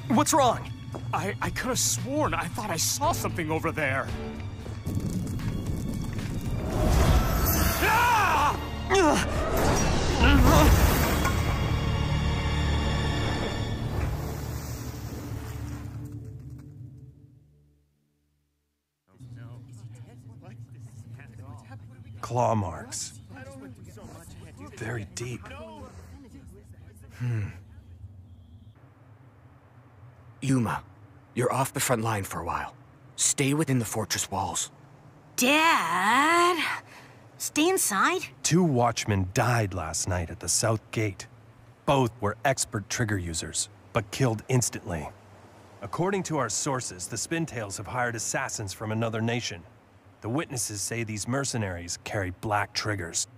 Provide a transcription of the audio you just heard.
What's wrong? I could have sworn I thought I saw something over there. Ah! Claw marks. Very deep. Yuma, you're off the front line for a while. Stay within the fortress walls. Dad? Stay inside? 2 watchmen died last night at the south gate. Both were expert trigger users, but killed instantly. According to our sources, the Spintails have hired assassins from another nation. The witnesses say these mercenaries carry black triggers.